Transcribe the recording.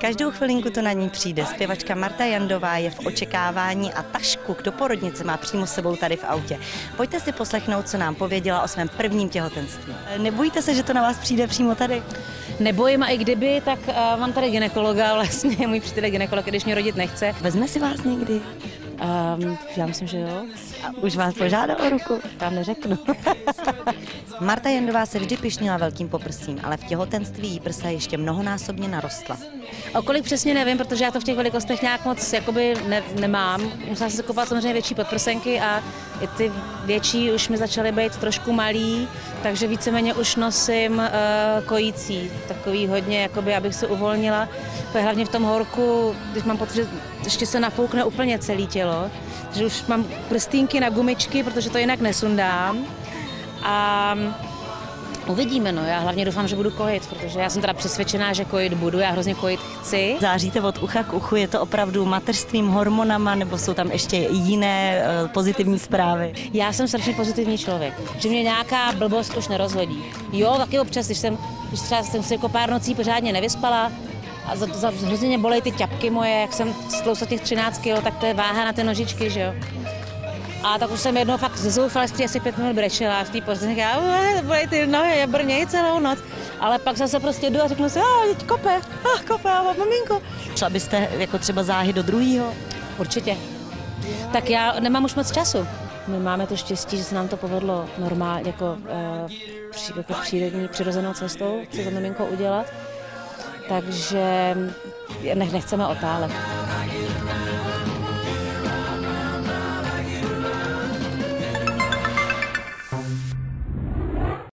Každou chvilinku to na ní přijde. Zpěvačka Marta Jandová je v očekávání a tašku do porodnice má přímo s sebou tady v autě. Pojďte si poslechnout, co nám pověděla o svém prvním těhotenství. Nebojíte se, že to na vás přijde přímo tady? Nebojím, a i kdyby, tak mám tady gynekologa, vlastně můj přítel gynekolog, když mě rodit nechce. Vezme si vás někdy? Já myslím, že jo. A už vás požádá o ruku? Tam neřeknu. Marta Jandová se vždy pyšnila velkým poprsím, ale v těhotenství jí prsa ještě mnohonásobně narostla. O kolik přesně nevím, protože já to v těch velikostech nějak moc jakoby nemám. Musela jsem se kupovat samozřejmě větší podprsenky a i ty větší už mi začaly být trošku malý, takže víceméně už nosím kojící, takový hodně, jakoby, abych se uvolnila. Hlavně v tom horku, když mám pocit, že ještě se nafoukne úplně celé tělo, že už mám prstínky na gumičky, protože to jinak nesundám. A uvidíme, no. Já hlavně doufám, že budu kojit, protože já jsem teda přesvědčená, že kojit budu, já hrozně kojit chci. Záříte od ucha k uchu, je to opravdu mateřstvím, hormonama, nebo jsou tam ještě jiné pozitivní zprávy? Já jsem strašně pozitivní člověk, že mě nějaká blbost už nerozhodí. Jo, taky občas, když třeba jsem si jako pár nocí pořádně nevyspala a hrozně mě bolej ty ťapky moje, jak jsem stlousla těch 13 kg, tak to je váha na ty nožičky, že jo. A tak už jsem jednou fakt ze zoufalství asi 5 minut brečela v té pozici, říkala, bolej ty nohy, já brněji celou noc. Ale pak zase prostě jdu a řeknu si, teď kope, maminko. Šla byste jako třeba záhy do druhého? Určitě. Tak já nemám už moc času. My máme to štěstí, že se nám to povedlo normálně, jako přírodní, přirozenou cestou, chci za miminko udělat. Takže nechceme otálet.